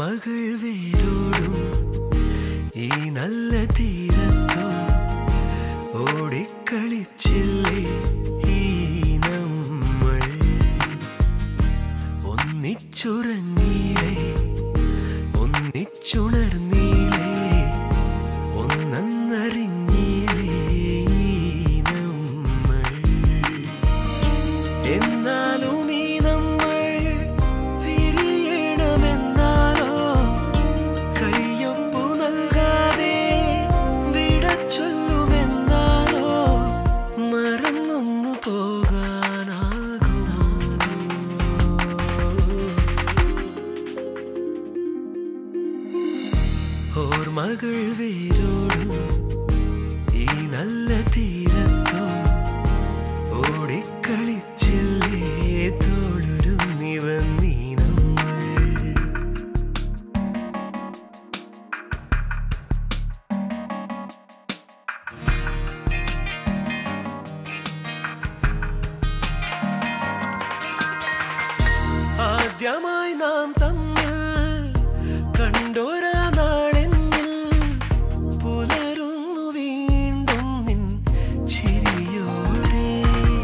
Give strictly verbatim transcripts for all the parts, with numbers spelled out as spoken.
ഓർമ്മകൾ വേരോടും ഈ നല്ല തീരത്തോ ഓടിക്കളിച്ചില്ലേ ഈ നമ്മൾ ഒന്നിച്ചുറങ്ങിയില്ലേ ഒന്നിച്ചുണർന്നില്ലേ ഒന്നറിഞ്ഞില്ലേ നമ്മൾ എന്നാലും ഈ നമ്മൾ പിരിയണമെന്നാലോ കയ്യൊപ്പു നൽകാതെ വിട ചൊല്ലുമെന്നാലോ മറന്നൊന്നു പോകാനാകുമോ ഓർമ്മകൾ വേരോടും ഈ നല്ല തീരത്തോ ഓടിക്കളിച്ചില്ലേ തോളുരുമ്മി വന്നീ നമ്മൾ ആദ്യമായി നാം തമ്മിൽ കണ്ടോരാ നാളെന്നിൽ പുലരുന്നു വീണ്ടും നിൻ ചിരിയോടെ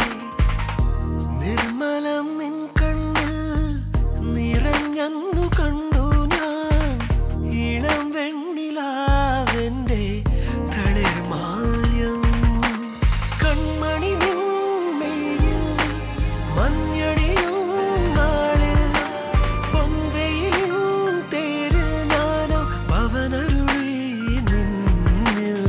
നിർമ്മലം നിൻ കണ്ണിൽ നിറഞ്ഞന്നു കണ്ടു ഞാൻ ഇളം വെണ്ണിലാവെന്റെ തളിർമാല്യം കൺമണി നിന്മയിൽ മഞ്ഞണിയും നാളിൽ പൊൻവെയിലിൻ തേര് ഞാനോ പവനരുളി നിന്നിൽ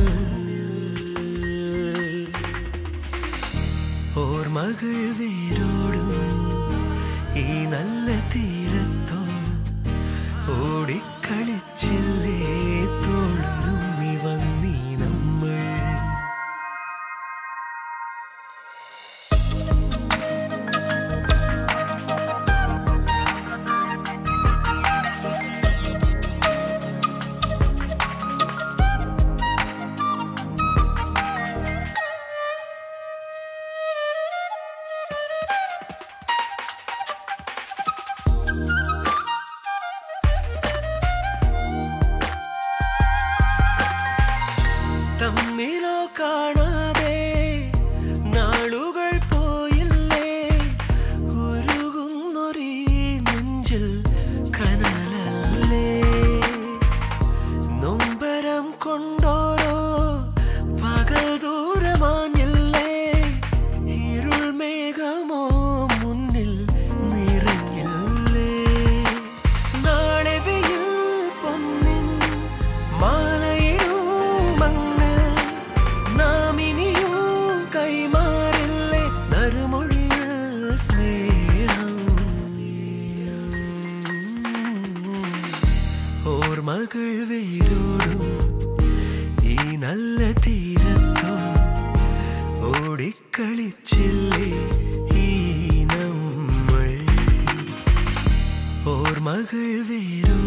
ഓർമ്മകൾ വേരോടും ഈ നല്ല തീരത്തോ ഓടിക്കളിച്ചില്ലേ തോളുരുമ്മി വന്നീ നമ്മൾ തമ്മിലോ കാണാതെ നാളുകൾ പോയില്ലേ ഉരുകുന്നൊരീ നെഞ്ചിൽ കനലല്ലേ നൊമ്പരം കൊണ്ടോരോ പകൽ ദൂരമാഞ്ഞില്ലേ ഇരുൾ മേഘമോ മുന്നിൽ നിറഞ്ഞില്ലേ നാളെ വെയിൽ പൊന്നിൻ മാലയിടും മണ്ണിൽ നാം ഇനിയും കൈമാറില്ലേ നറുമൊഴിയിൽ സ്നേഹം ഓർമ്മകൾ വേരോടും ഈ നല്ല തീരത്തോ ഓടിക്കളിച്ചില്ലേ ഈ നമ്മൾ ഓർമ്മകൾ വേരോടും